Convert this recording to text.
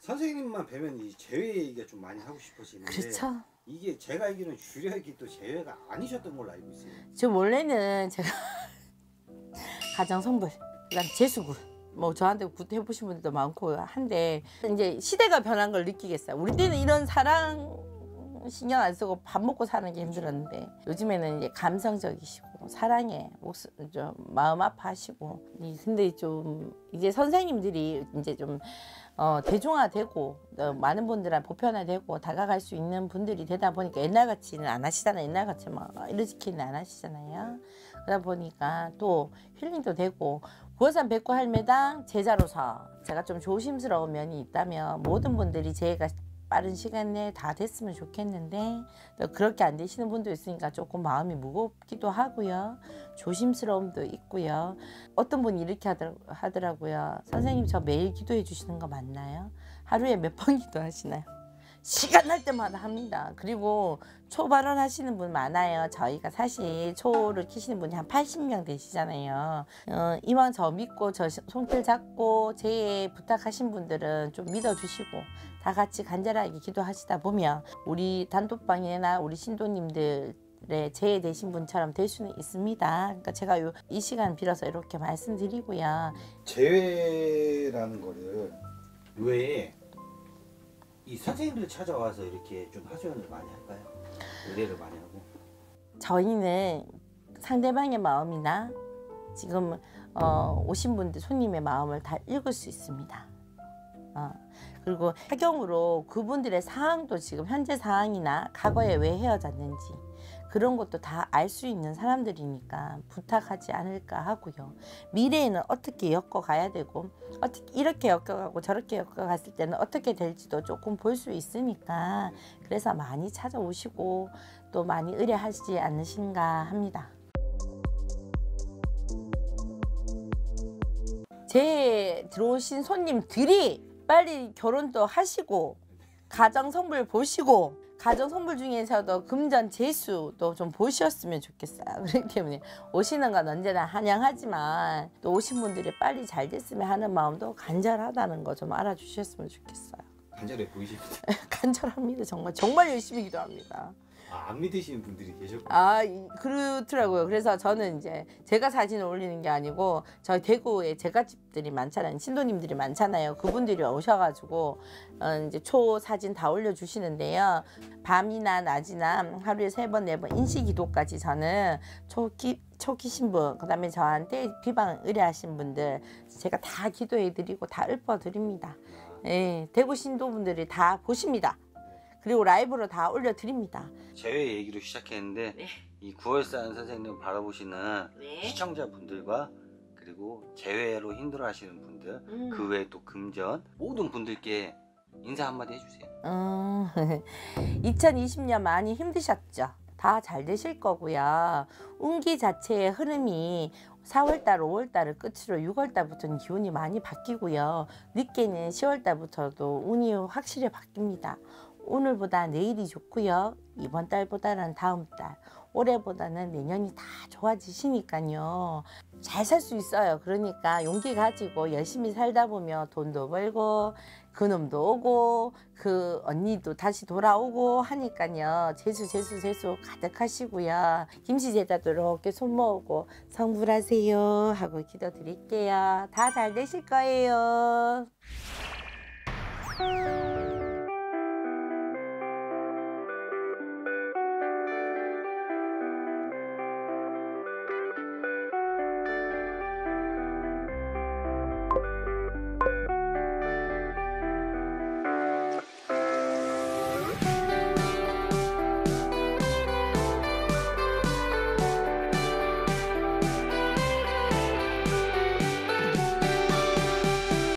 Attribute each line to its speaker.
Speaker 1: 선생님만 뵈면 이 제외 얘기가 좀 많이 하고 싶으시는데
Speaker 2: 그렇죠.
Speaker 1: 이게 제가 알기로는 주력이 또 제외가 아니셨던 걸로 알고 있어요.
Speaker 2: 저 원래는 제가 가정성불, 그다음 재수구 뭐 저한테 해보신 분들도 많고 한데 이제 시대가 변한 걸 느끼겠어요. 우리 때는 이런 사랑 신경 안 쓰고 밥 먹고 사는 게 힘들었는데 요즘에는 이제 감성적이시고 사랑에 좀 마음 아파하시고 근데 좀 이제 선생님들이 이제 좀 대중화되고 많은 분들한테 보편화되고 다가갈 수 있는 분들이 되다 보니까 옛날같이는 안 하시잖아요. 옛날같이 막 이렇게는 안 하시잖아요. 그러다 보니까 또 힐링도 되고 953 백구 할매당 제자로서 제가 좀 조심스러운 면이 있다면 모든 분들이 제가 빠른 시간 내에 다 됐으면 좋겠는데 또 그렇게 안 되시는 분도 있으니까 조금 마음이 무겁기도 하고요. 조심스러움도 있고요. 어떤 분이 이렇게 하더라고요. 선생님 저 매일 기도해 주시는 거 맞나요? 하루에 몇 번 기도하시나요? 시간 날 때마다 합니다. 그리고 초 발언하시는 분 많아요. 저희가 사실 초를 키시는 분이 한 80명 되시잖아요. 이왕 저 믿고 저 손길 잡고 제 부탁하신 분들은 좀 믿어주시고 다 같이 간절하게 기도하시다 보면 우리 단톡방이나 우리 신도님들 제외 되신 분처럼 될 수는 있습니다. 그러니까 제가 이 시간 빌어서 이렇게 말씀드리고요.
Speaker 1: 제외라는 거를 왜 이 선생님들 찾아와서 이렇게 좀 하소연을 많이 할까요? 의뢰를 많이 하고. 저희는
Speaker 2: 상대방의 마음이나 지금 오신 분들 손님의 마음을 다 읽을 수 있습니다. 그리고 사경으로 그분들의 상황도 지금 현재 상황이나 과거에 왜 헤어졌는지 그런 것도 다 알 수 있는 사람들이니까 부탁하지 않을까 하고요. 미래에는 어떻게 엮어가야 되고 어떻게 이렇게 엮어가고 저렇게 엮어갔을 때는 어떻게 될지도 조금 볼 수 있으니까 그래서 많이 찾아오시고 또 많이 의뢰하시지 않으신가 합니다. 제 들어오신 손님들이 빨리 결혼도 하시고 가정 성불 보시고 가정 성불 중에서도 금전 재수도 좀 보셨으면 좋겠어요. 그렇기 때문에 오시는 건 언제나 환영하지만 또 오신 분들이 빨리 잘 됐으면 하는 마음도 간절하다는 거 좀 알아주셨으면 좋겠어요.
Speaker 1: 간절해 보이십니다.
Speaker 2: 간절합니다. 정말 열심히 기도합니다.
Speaker 1: 안 믿으시는 분들이 계셨고.
Speaker 2: 그렇더라고요. 그래서 저는 이제 제가 사진을 올리는 게 아니고 저희 대구에 제갓집들이 많잖아요. 신도님들이 많잖아요. 그분들이 오셔가지고 이제 초 사진 다 올려주시는데요. 밤이나 낮이나 하루에 3번, 4번 인시기도까지 저는 초기신 분, 그다음에 저한테 비방 의뢰하신 분들 제가 다 기도해드리고 다 읊어드립니다. 예, 대구 신도분들이 다 보십니다. 그리고 라이브로 다 올려드립니다.
Speaker 1: 제외 얘기로 시작했는데
Speaker 2: 네.
Speaker 1: 이 9월산 선생님을 바라보시는
Speaker 2: 네.
Speaker 1: 시청자분들과 그리고 제외로 힘들어하시는 분들 그 외에 또 금전 모든 분들께 인사 한마디 해주세요.
Speaker 2: 2020년 많이 힘드셨죠? 다 잘 되실 거고요. 운기 자체의 흐름이 4월달, 5월달을 끝으로 6월달부터는 기운이 많이 바뀌고요. 늦게는 10월달부터도 운이 확실히 바뀝니다. 오늘보다 내일이 좋고요. 이번 달보다는 다음 달, 올해보다는 내년이 다 좋아지시니까요. 잘 살 수 있어요. 그러니까 용기 가지고 열심히 살다 보면 돈도 벌고 그놈도 오고 그 언니도 다시 돌아오고 하니까요. 재수 가득하시고요. 김씨제자도 이렇게 손 모으고 성불하세요 하고 기도드릴게요. 다 잘 되실 거예요.